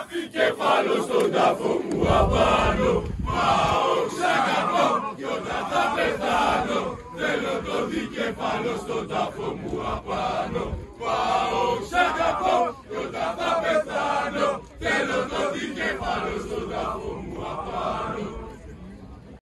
δικέφαλο στον τάφο μου απάνω. Πάω ξαγαπώ κι όταν θα πεθάνω θέλω το δικέφαλο στον τάφο μου απάνω. Πάω ξαγαπώ κι όταν θα πεθάνω θέλω το δικέφαλο